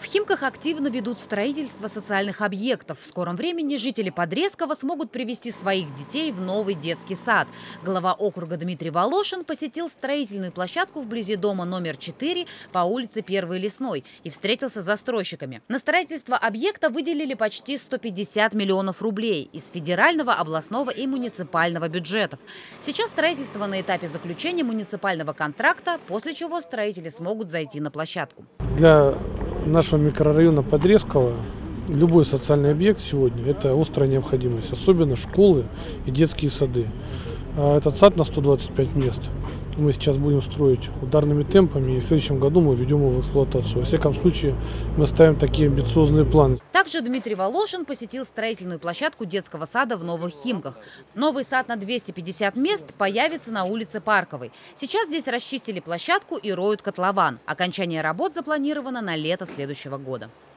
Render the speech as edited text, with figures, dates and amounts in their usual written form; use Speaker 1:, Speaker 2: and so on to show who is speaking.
Speaker 1: В Химках активно ведут строительство социальных объектов. В скором времени жители Подрезкова смогут привести своих детей в новый детский сад. Глава округа Дмитрий Волошин посетил строительную площадку вблизи дома номер 4 по улице Первой Лесной и встретился с застройщиками. На строительство объекта выделили почти 150 миллионов рублей из федерального, областного и муниципального бюджетов. Сейчас строительство на этапе заключения муниципального контракта, после чего строители смогут зайти на площадку.
Speaker 2: Для нашего микрорайона Подрезкова любой социальный объект сегодня – это острая необходимость, особенно школы и детские сады. Этот сад на 125 мест мы сейчас будем строить ударными темпами, и в следующем году мы введем его в эксплуатацию. Во всяком случае, мы ставим такие амбициозные планы.
Speaker 1: Также Дмитрий Волошин посетил строительную площадку детского сада в Новых Химках. Новый сад на 250 мест появится на улице Парковой. Сейчас здесь расчистили площадку и роют котлован. Окончание работ запланировано на лето следующего года.